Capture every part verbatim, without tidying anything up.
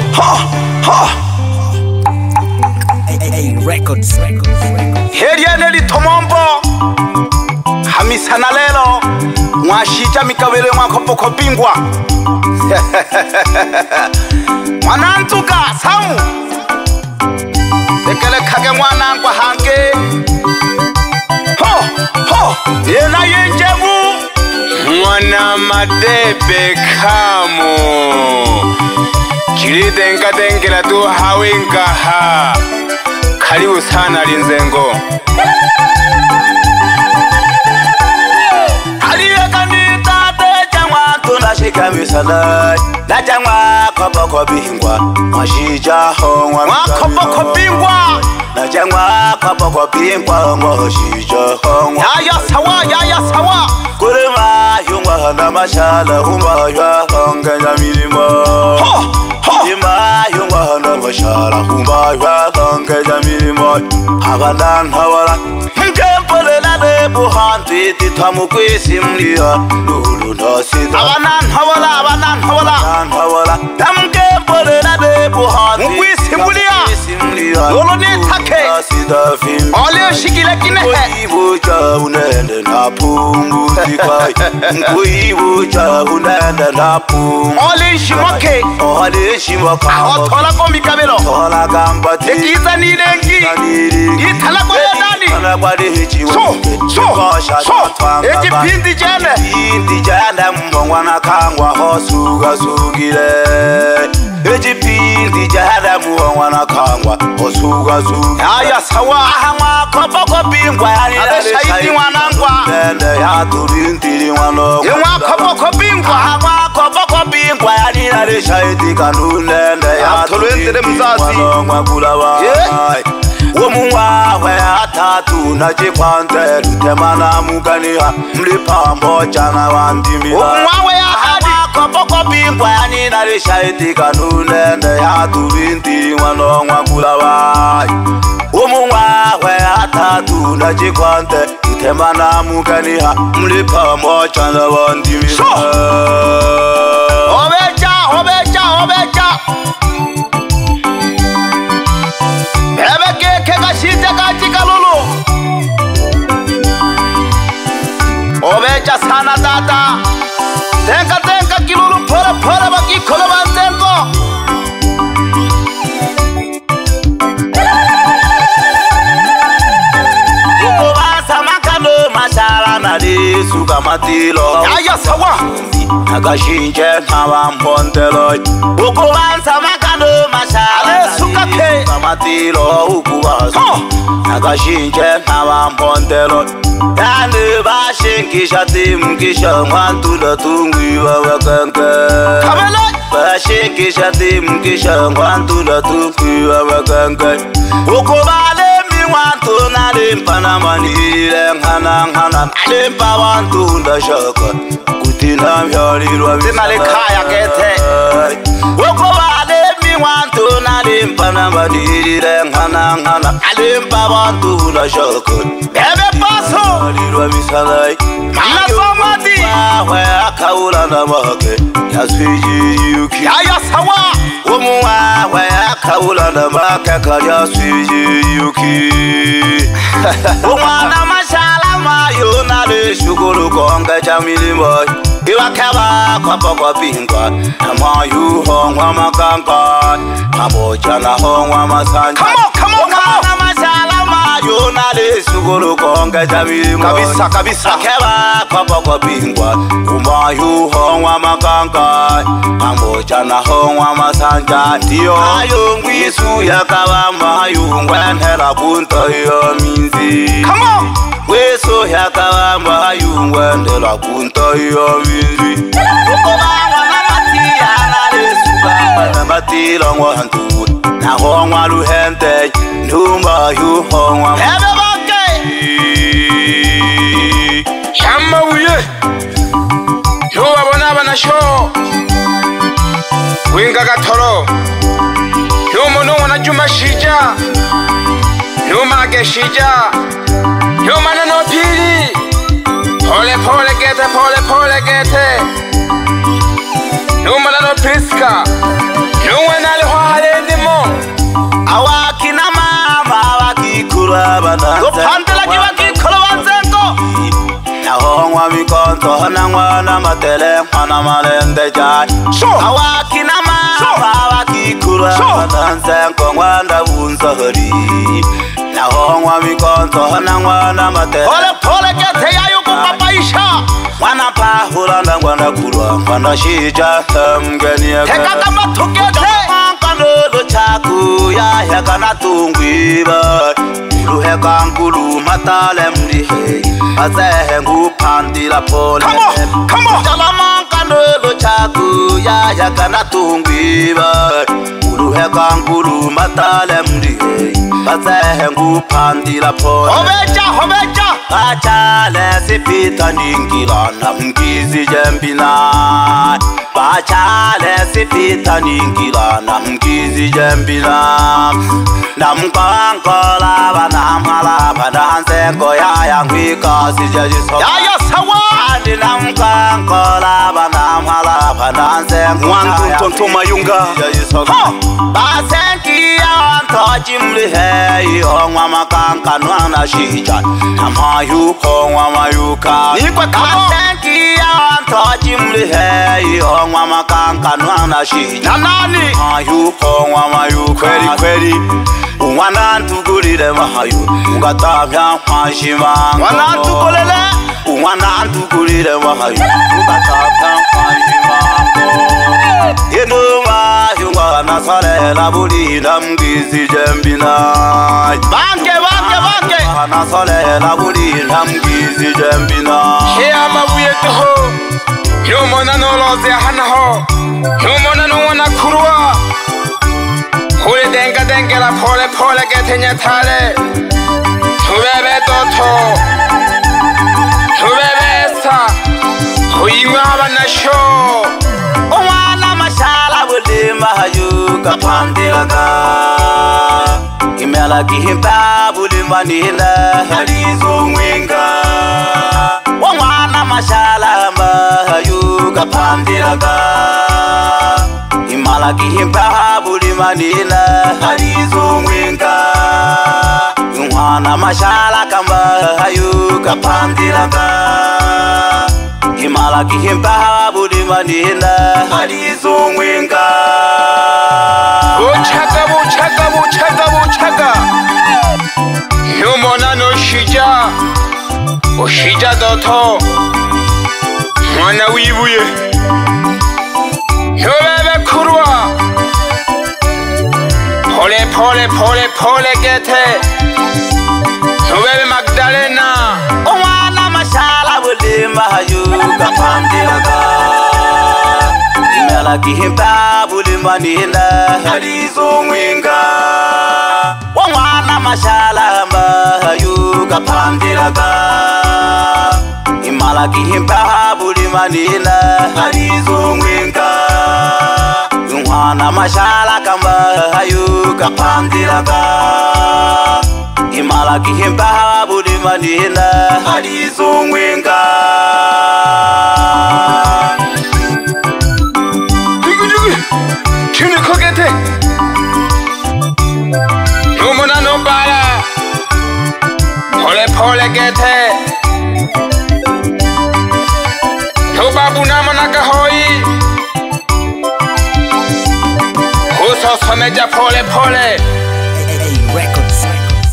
ha, ha. Records, records, records. Heriane litomombo hamisana lelo mwashija mikabele mwakopoko bingwa mwanantuka samu lekele kage mwanangwa hanke ho ho yena yenjemu mwana madebe kamo kiridenga dengela tu hawinga ha karibu sana Linzengo. Shikamisana na jangwa kopoko bingwa mwashija hongwa kopoko bingwa na jangwa kopoko bingwa mwashija hongwa ya ya sawa ya ya sawa kurema yungwa na mashala humba ya honga ya milimo ho ho yima yungwa na mashala humba ya honga ya milimo habadan hawala ngempole na debu hanti titamu kwisimlia lulu nasida abanan hawala abanan hawala abanan hawala tamke pole na debu hanti kwisimlia lulu ni take nasida fim ole shikile kine kuibu cha unende na pungu tikai kuibu cha unende na pungu ole shimoke ole shimoka thola ko mikabelo thola gamba tekita ni lengi ithala ko dani so so so eji pindi jane pindi jane mbongwana kangwa hosuga sugile eji pindi jane mbongwana kangwa hosuga sugile aya sawa ahama kopoko bingwa yani shahidi mwanangwa nende ya turindiri mwano ywa kopoko bingwa ahama kopoko bingwa yani na shahidi kanunde ya turindiri mzazi kulawa Womuwa we atatu na jikwante lutemana muganiha mlipambo jana wandimira Womuwa we ahadi kopoko bingwa yani na rishaiti kanunende ya turindiri wano mwakulawa Womuwa we atatu na jikwante lutemana muganiha mlipambo jana wandimira Obeja, obeja, obeja Obeja sana tata Tenka tenka kilulu pora pora baki kola bantenko Uko basa makano mashala na di suka matilo Aya sawa Nagashinje nawa mpontelo Uko basa makano mashala na di suka matilo Uko basa Nagashinje nawa mpontelo Tande bashinkisha timkisha mwantu la tungwi wa kanka Kamela bashinkisha timkisha mwantu la tungwi wa kanka Ukubale mi wantu na limpa na manile ngana ngana limpa wantu ndashaka kutina mhyalirwa bisala kaya kete Ukubale mi wantu na limpa na manile ngana ngana limpa wantu ndashaka Ebe paso Lirwa misalai Mala somati Wawe akaula na make Yaswiji yuki Yaya sawa Umu wawe akaula na make Kaya swiji yuki Umwana mashala mayo Nale shukuru konga jamili moy Iwa keba kwa poko bingwa Amayu hongwa makanka Maboja na hongwa masanja Come on, come on, come on Yo nale suguru konga jamili mo kabisa kabisa keba papa kwa bingwa umayu hongwa makanka pamoja na hongwa masanja ndio ayo ngwisu yakaba mayu ngwenhela kunto yo minzi come on weso yakaba mayu ngwenhela kunto yo minzi ukobanga na matia nale suka na matilo ngwantu na hongwa luhente Numba yu hongwa Ebe bake Shamba uye Yu wabona bana show Winga gatoro Yu munu wana juma shija Yu mage shija Yu mana no pili Pole pole gete pole pole gete Yu mana no piska Yu wena liho hona ngwana matele mwana malende jai awakina ma awakikura nanze ngwanda bunzahari naho ngwa mikonzo hona ngwana matele pole pole gete yayo kupapaisha mwana pahula ngwana kulwa ngwana shija mgeni ya teka kama tukete ngalo chaku ya ya kana tungwiba ruhe kankulu matale mrihe azehe ngupandira pole kamo kamo jalama ngalo chaku ya ya kana tungwiba ruhe kankulu matale mrihe azehe ngupandira pole hobeja hobeja bachale sipita ningila namgizi jembina bachale sipita ningila namgizi jembina namkankola banamala badanse koya yangwika sijajiso yaya sawa andi namkankola banamala badanse mwangu tonto mayunga sijajiso basenki ya antoji mlihe yongwa makanka nwana shija namayu kongwa mayuka nikwe kamo basenki ya antoji mlihe yongwa makanka nwana shija nanani mayu kongwa mayuka kweli kweli Mwana ntugulile mahayo Ugatamya mashima Mwana ntugulile Mwana ntugulile mahayo Ugatamya mashima Yenu mahayo Mwana salela bulinda mgizi jembina Banke banke banke Mwana salela bulinda mgizi jembina Hea mabuye toho Yomona noloze hanaho Yomona nongwana kurwa Hule denga denga la pole pole gete nyatale Tubebe doto Tubebe sa Huingwa banasho Umwana mashala bulima hayu kapandilaga Kimela kihimpa bulima nila halizo mwinga Umwana mashala hayu kapandilaga Imala kihimpa bulima nila halizo mwinga Umwana mashala kamba hayu kapandilaga Imala kihimpa bulima nila halizo mwinga Buchaka buchaka buchaka buchaka Yomona no shija Oshija doto Mwana wibuye Yobebe kurwa Pole pole pole pole gete Yobebe Magdalena Umwana mashala bulima hayu kapandilaga Imela kihimpa bulima nila halizo mwinga Umwana mashala hayu kapandilaga Imala kihimpa bulima nila halizo mwinga Umwana mashala kamba hayu kapandilaga Imala kihimpa bulima nila halizo mwinga Jugu jugu Chini kogete Numuna numbala Pole pole gete Tubabu namanaka hoi Uso someja pole pole Records.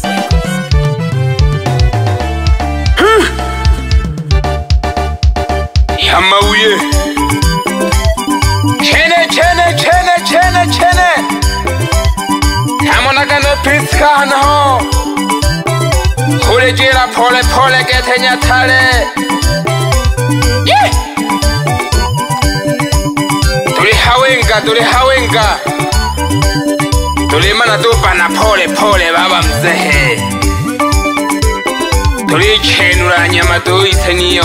Yamauye Chene chene chene chene chene Yamanaka no piska hanaho Hule jira pole pole gete nyatale Yeah Tuli hawenga tuli hawenga Tuli mana tupa na pole pole baba mzehe Tuli chenura nyama tuise niyo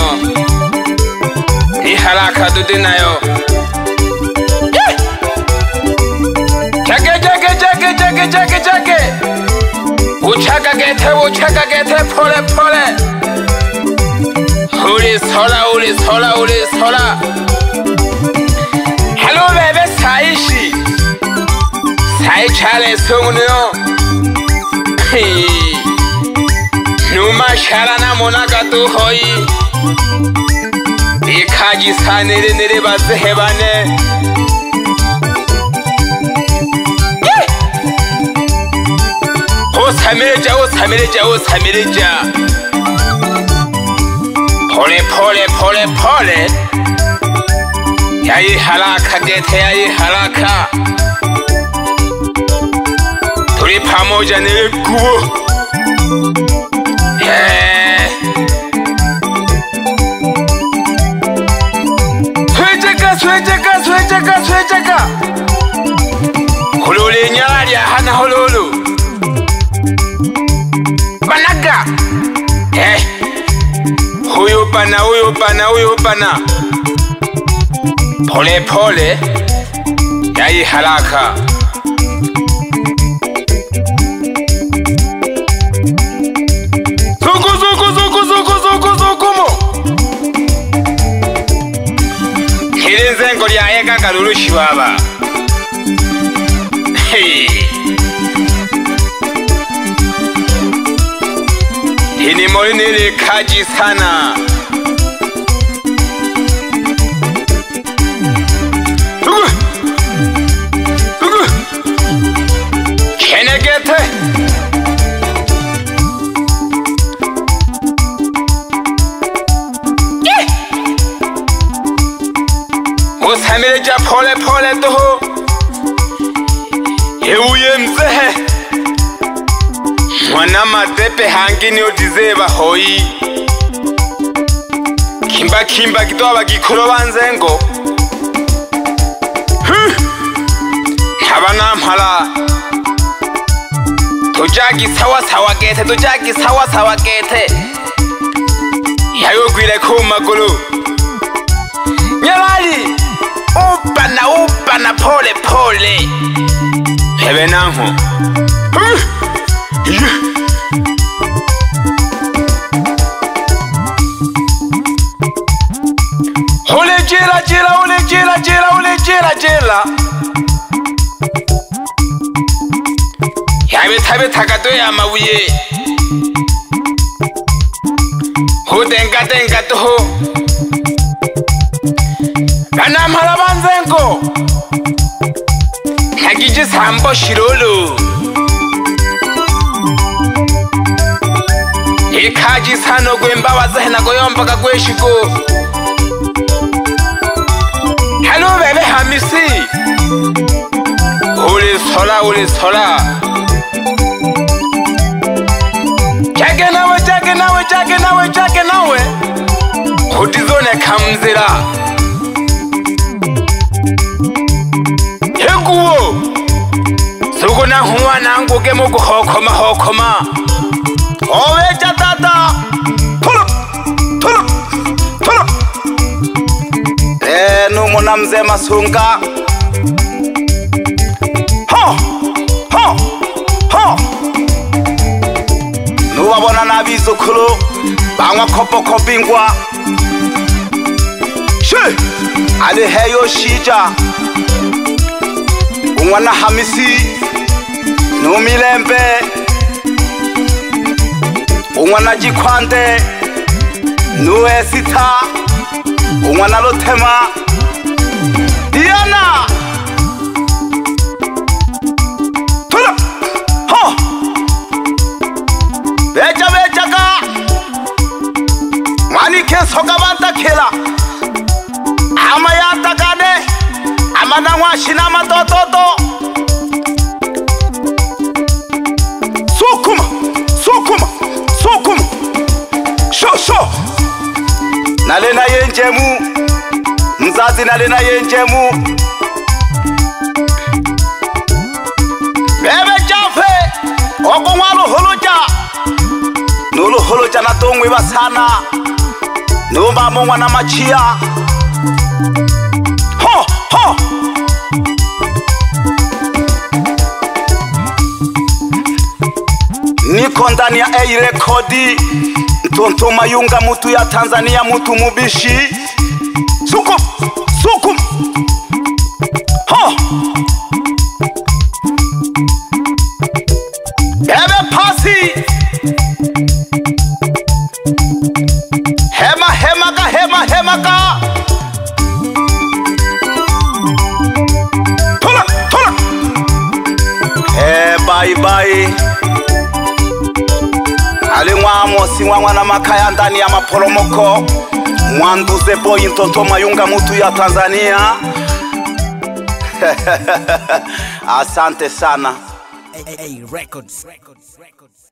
Ni haraka dudinayo Yeah Chake chake chake chake chake chake Uchaka gete uchaka gete pole pole Uli sola uli sola uli sola Hello bebe saishi Sai chale sungunyo Numa shara na monaka tu hoi ikaji sanere nere bazehebane Osamireja osamireja osamireja Pole pole pole pole Yayi haraka gete yayi haraka Tuli pamoja nile kubo Yeah Swecheka swecheka swecheka swecheka Hulule nyari hana hululu Banaga Eh Huyu pana huyu pana huyu pana Pole pole Yayi haraka Zuku zuku zuku zuku zuku zuku mo Hirinzengo lya eka kalulushi baba Hey Hini mori nili kaji sana Zuku Zuku Kenegete Osamireja pole pole toho Yeuye mzehe Mwana matepe hangini otizeba hoi Kimba kimba kitoa bagikuro banzengo Habana mpala Tujagi sawa sawa gete tujagi sawa sawa gete Yayo gwile kumagulu Nyalali Upana upana pole pole Hebe nanho Ole jela jela ole jela jela ole jela jela Yabe tabe takato ya mabuye Ho denga denga toho Bana mhala banzengo Hagije sambo shirolo Ikaji sano gwemba wazahena goyomba kagweshiko Hello bebe hamisi Uli sola uli sola Chake nawe chake nawe chake nawe chake nawe Hutizone kamzira Hekuwo Suko na huwa nangu gemo kuhokoma hokoma Owe chatata Tulu Tulu Tulu Eh numu na mze masunga Ho Ho Ho Nuwa bona na bizukulu Bangwa kopo kopingwa She Ali heyo shija Umwana hamisi Numilembe Umwana jikwande Nuwe sita Umwana lotema Diana Tula Ho Beja beja ka Mwani kesoka banta kela Ama ya takade Ama nangwa shinama tototo Sukuma Sukuma Sukuma Sho sho Nalena yenjemu Mzazi nalena yenjemu Bebe chafe Oko mwalo holoja Nulu holoja na tongwe basana Numba mongwa na machia Ho ho Niko ndani ya A rekodi Ntonto mayunga mutu ya Tanzania mutu mubishi Sukum Sukum Ho Bebe pasi Hema hema ka hema hema ka Alimwa Mosi Mwana na Makaya ndani ya maporomoko. Mwanduze boy Ntonto Mayunga mutu ya Tanzania. Asante sana. A, A, A Records. Records. Records.